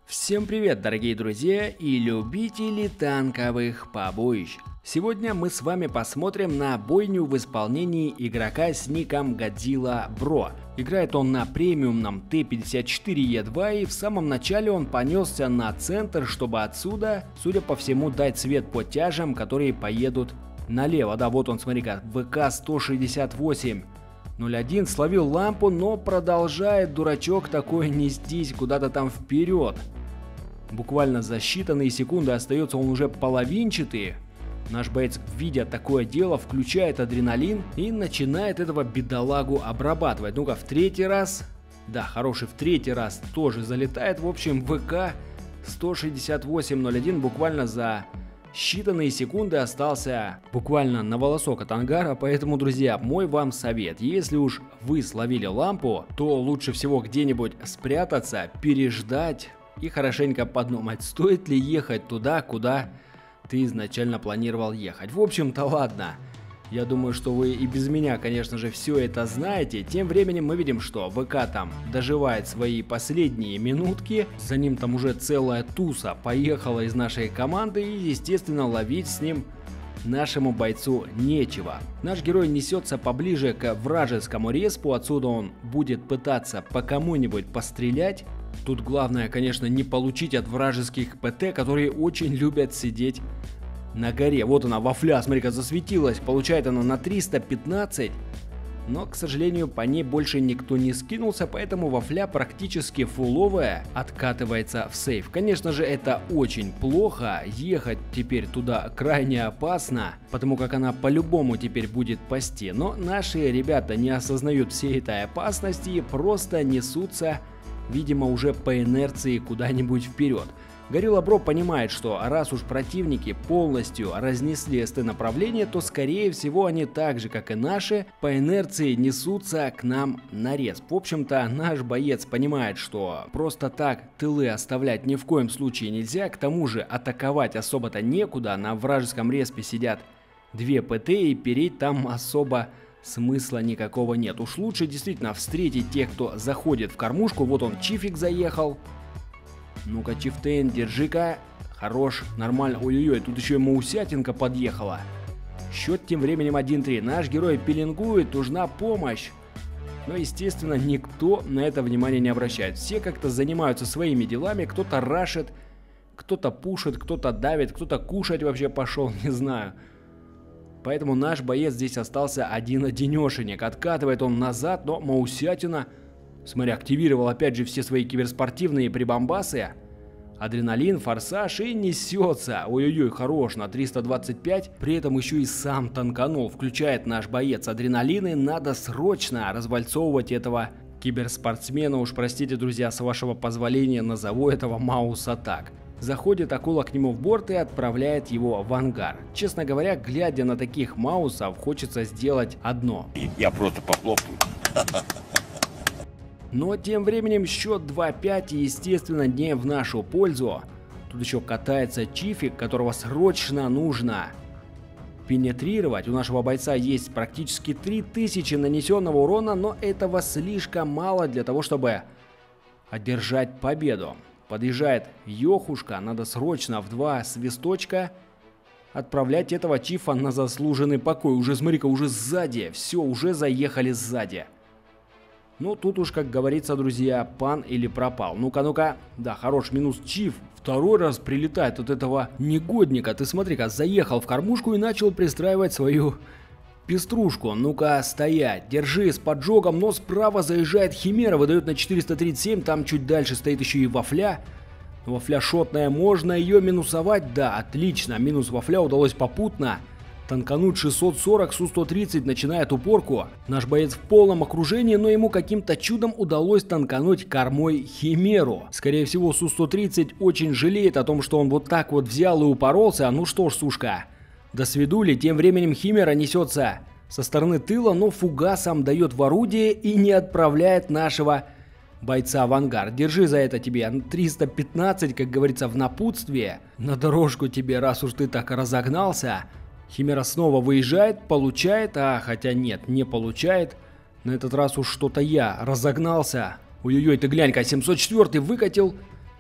Всем привет, дорогие друзья и любители танковых побоищ. Сегодня мы с вами посмотрим на бойню в исполнении игрока с ником Godzilla Bro. Играет он на премиумном Т-54Е2 и в самом начале он понесся на центр, чтобы отсюда, судя по всему, дать свет по тяжам, которые поедут налево. Да, вот он, смотри-ка, ВК-168. 01 словил лампу, но продолжает дурачок такой нестись куда-то там вперед. Буквально за считанные секунды остается он уже половинчатый. Наш боец, видя такое дело, включает адреналин и начинает этого бедолагу обрабатывать. Ну-ка, в третий раз. Да, хороший, в третий раз тоже залетает. В общем, ВК 168-01 буквально за считанные секунды остался буквально на волосок от ангара. Поэтому, друзья, мой вам совет: если уж вы словили лампу, то лучше всего где-нибудь спрятаться, переждать и хорошенько подумать, стоит ли ехать туда, куда ты изначально планировал ехать. В общем-то, ладно. Я думаю, что вы и без меня, конечно же, все это знаете. Тем временем мы видим, что ВК там доживает свои последние минутки. За ним там уже целая туса поехала из нашей команды. И, естественно, ловить с ним нашему бойцу нечего. Наш герой несется поближе к вражескому респу. Отсюда он будет пытаться по кому-нибудь пострелять. Тут главное, конечно, не получить от вражеских ПТ, которые очень любят сидеть на горе. Вот она, вафля, смотри-ка, засветилась. Получает она на 315. Но, к сожалению, по ней больше никто не скинулся, поэтому вафля практически фуловая откатывается в сейф. Конечно же, это очень плохо. Ехать теперь туда крайне опасно, потому как она по-любому теперь будет пасти. Но наши ребята не осознают всей этой опасности и просто несутся, видимо, уже по инерции куда-нибудь вперед. Gorilla Bro понимает, что раз уж противники полностью разнесли СТ направление, то скорее всего они так же, как и наши, по инерции несутся к нам на респ. В общем-то, наш боец понимает, что просто так тылы оставлять ни в коем случае нельзя, к тому же атаковать особо-то некуда, на вражеском респе сидят 2 ПТ и переть там особо смысла никакого нет. Уж лучше действительно встретить тех, кто заходит в кормушку. Вот он, Чифик заехал. Ну-ка, Чифтейн, держи-ка. Хорош, нормально. Ой-ой-ой, тут еще и Маусятинка подъехала. Счет тем временем 1-3. Наш герой пеленгует, нужна помощь. Но, естественно, никто на это внимание не обращает. Все как-то занимаются своими делами. Кто-то рашит, кто-то пушит, кто-то давит, кто-то кушать вообще пошел, не знаю. Поэтому наш боец здесь остался один-одинешенек. Откатывает он назад, но Маусятина, смотри, активировал опять же все свои киберспортивные прибамбасы. Адреналин, форсаж и несется. Ой-ой-ой, хорош, на 325. При этом еще и сам танканул. Включает наш боец адреналин, и надо срочно развальцовывать этого киберспортсмена. Уж простите, друзья, с вашего позволения назову этого Мауса так. Заходит акула к нему в борт и отправляет его в ангар. Честно говоря, глядя на таких маусов, хочется сделать одно: я просто похлопаю. Но тем временем счет 2-5 и, естественно, не в нашу пользу. Тут еще катается Чифик, которого срочно нужно пенетрировать. У нашего бойца есть практически 3000 нанесенного урона, но этого слишком мало для того, чтобы одержать победу. Подъезжает Йохушка, надо срочно в 2 свисточка отправлять этого Чифа на заслуженный покой. Уже, смотри-ка, уже сзади, все, уже заехали сзади. Ну, тут уж, как говорится, друзья, пан или пропал. Ну-ка, ну-ка, да, хорош, минус Чиф. Второй раз прилетает от этого негодника. Ты смотри-ка, заехал в кормушку и начал пристраивать свою пеструшку. Ну-ка, стоять, держи с поджогом, но справа заезжает Химера, выдает на 437, там чуть дальше стоит еще и вафля. Вафля шотная, можно ее минусовать? Да, отлично, минус вафля удалось попутно танкануть. 640, Су-130 начинает упорку. Наш боец в полном окружении, но ему каким-то чудом удалось танкануть кормой Химеру. Скорее всего, Су-130 очень жалеет о том, что он вот так вот взял и упоролся. Ну что ж, сушка, до свидули. Тем временем Химера несется со стороны тыла, но фугасом дает в орудие и не отправляет нашего бойца в ангар. Держи за это тебе 315, как говорится, в напутствие. На дорожку тебе, раз уж ты так разогнался. Химера снова выезжает, получает, хотя нет, не получает. На этот раз уж что-то я разогнался. Ой-ой-ой, ты глянь-ка, 704 выкатил.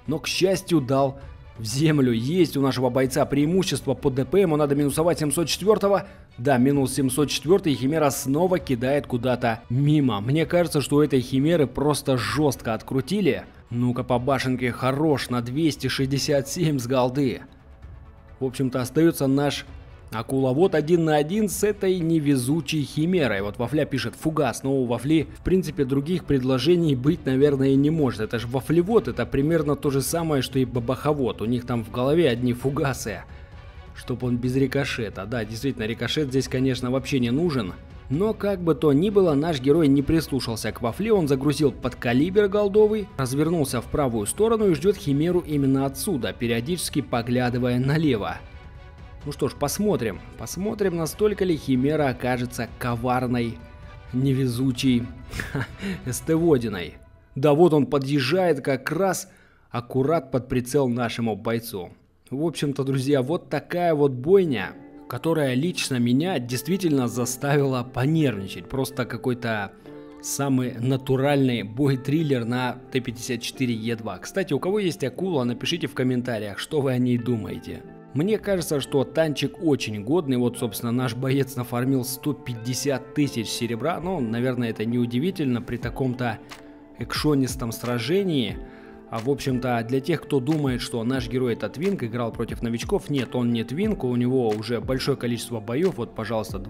но, к счастью, дал в землю. Есть у нашего бойца преимущество по ДП, ему надо минусовать 704-го. Да, минус 704, и Химера снова кидает куда-то мимо. Мне кажется, что у этой Химеры просто жестко открутили. Ну-ка по башенке, хорош, на 267 с голды. В общем-то, остается наш акуловод 1 на 1 с этой невезучей Химерой. Вот Вафля пишет фугас, но у Вафли, в принципе, других предложений быть, наверное, и не может. Это же Вафлевод, это примерно то же самое, что и Бабаховод. У них там в голове одни фугасы, чтоб он без рикошета. Да, действительно, рикошет здесь, конечно, вообще не нужен. Но как бы то ни было, наш герой не прислушался к Вафле, он загрузил подкалибер голдовый, развернулся в правую сторону и ждет Химеру именно отсюда, периодически поглядывая налево. Ну что ж, посмотрим. Посмотрим, настолько ли Химера окажется коварной, невезучей СТ-водиной. Да вот он подъезжает как раз аккурат под прицел нашему бойцу. В общем-то, друзья, вот такая вот бойня, которая лично меня действительно заставила понервничать. Просто какой-то самый натуральный бой-триллер на Т-54Е2. Кстати, у кого есть акула, напишите в комментариях, что вы о ней думаете. Мне кажется, что танчик очень годный. Вот, собственно, наш боец нафармил 150 тысяч серебра. Ну, наверное, это неудивительно при таком-то экшонистом сражении. А в общем-то, для тех, кто думает, что наш герой это твинк, играл против новичков, нет, он не твинк, у него уже большое количество боев, вот, пожалуйста,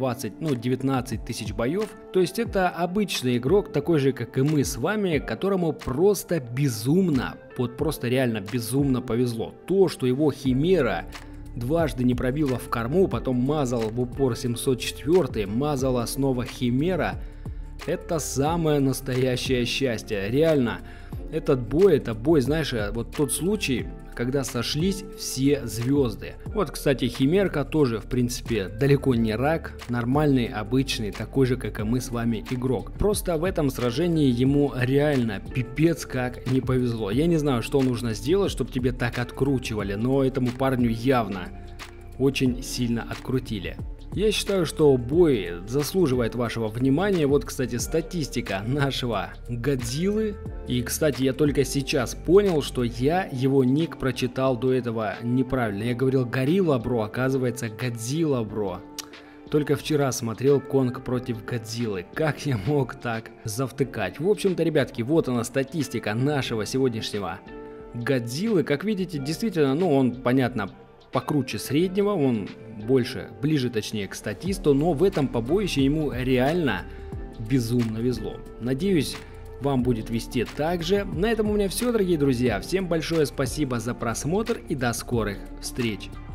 19 тысяч боев. То есть это обычный игрок, такой же, как и мы с вами, которому просто безумно, вот просто реально безумно повезло. То, что его Химера дважды не пробила в корму, потом мазал в упор 704, мазала снова Химера, это самое настоящее счастье, реально. Этот бой, это бой, знаешь, вот тот случай, когда сошлись все звезды. Вот, кстати, Химерка тоже, в принципе, далеко не рак, нормальный, обычный, такой же, как и мы с вами игрок. Просто в этом сражении ему реально пипец как не повезло. Я не знаю, что нужно сделать, чтобы тебе так откручивали, но этому парню явно очень сильно открутили. Я считаю, что бой заслуживает вашего внимания. Вот, кстати, статистика нашего Годзиллы. И, кстати, я только сейчас понял, что я его ник прочитал до этого неправильно. Я говорил Горилла, бро, оказывается Годзилла, бро. Только вчера смотрел Конг против Годзиллы. Как я мог так завтыкать? В общем-то, ребятки, вот она статистика нашего сегодняшнего Годзиллы. Как видите, действительно, ну, он, понятно, покруче среднего, он ближе точнее к статисту, но в этом побоище ему реально безумно везло. Надеюсь, вам будет вести так же. На этом у меня все, дорогие друзья. Всем большое спасибо за просмотр и до скорых встреч.